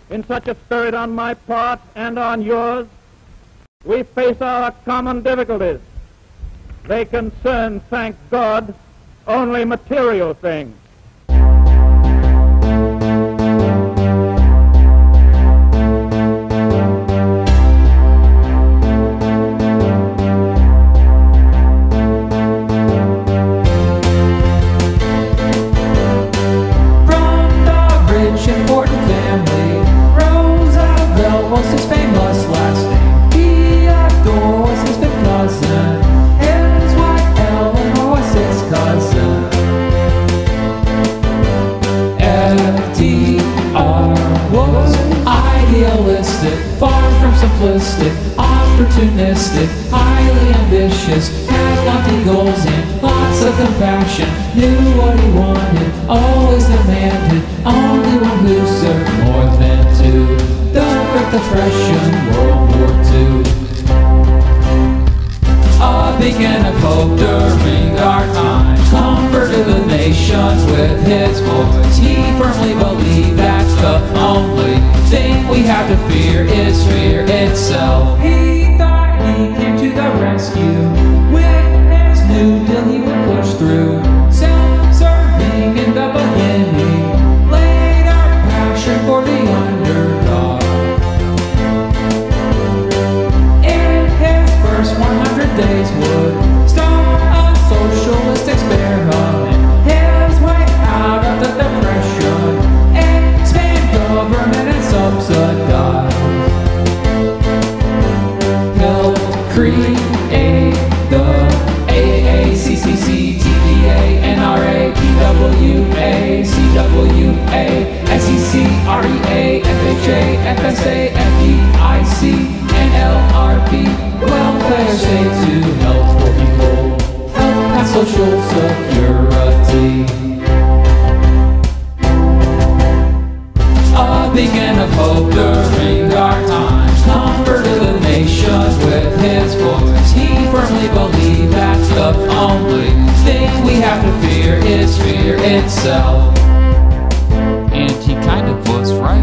In such a spirit on my part and on yours, we face our common difficulties. They concern, thank God, only material things. Important family, Roosevelt was his famous last name. Theodore was his fifth cousin. His wife Eleanor was his cousin. FDR was idealistic, far from simplistic, opportunistic, highly ambitious, had lofty goals and lots of compassion, knew what he wanted, always demanded, only one who served more than two. The Great Depression, World War II. A beacon of hope during our time, comforted the nation with his voice. He firmly believed that the only thing we have to fear is fear itself. He thought he came to the rescue. With his New Deal he would push through. Self-serving in the beginning, laid out passion for the underdog. In his first 100 days would start a socialist experiment. His way out of the depression, expand government and subsidize. Help create the AACCC, TVA, NRA, PWA, CWA, SEC, REA, FHA, FSA, FDIC, and LRP. Welfare state to help poor people, help pass social security. A beacon of hope during our times, comforted the nation with his voice. He firmly believed that the only thing we have to fear is fear itself. And he kind of was right.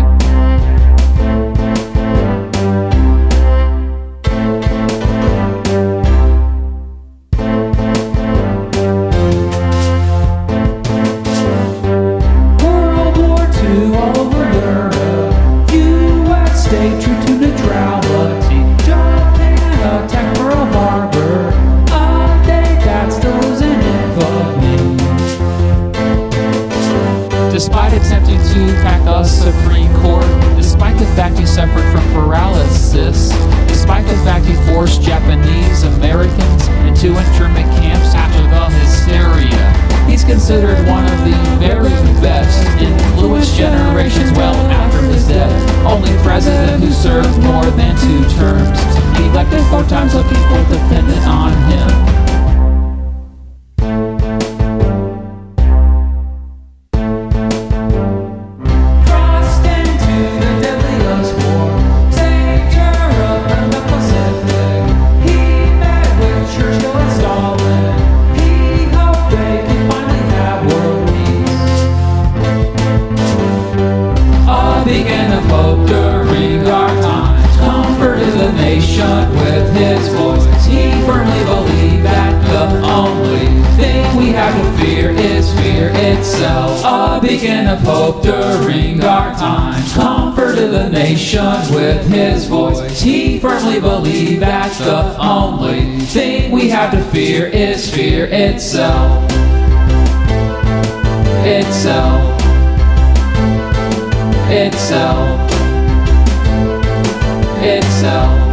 World War II all over Europe, US stayed true to neutrality. Japan attacked Pearl Harbor, a day that still is in infamy. Despite attempting to pack a Supreme Court, despite the fact he suffered from paralysis, despite the fact he forced Japanese Americans into internment camps after the hysteria, he's considered one of the very best, influenced generations well after his death. Only president who served more than 2 terms, elected 4 times, so people dependent on him. Beacon of hope during our times, comforted the nation with his voice. He firmly believed that the only thing we have to fear is fear itself. A beacon of hope during our times, comforted the nation with his voice. He firmly believed that the only thing we have to fear is fear itself. Itself. Itself.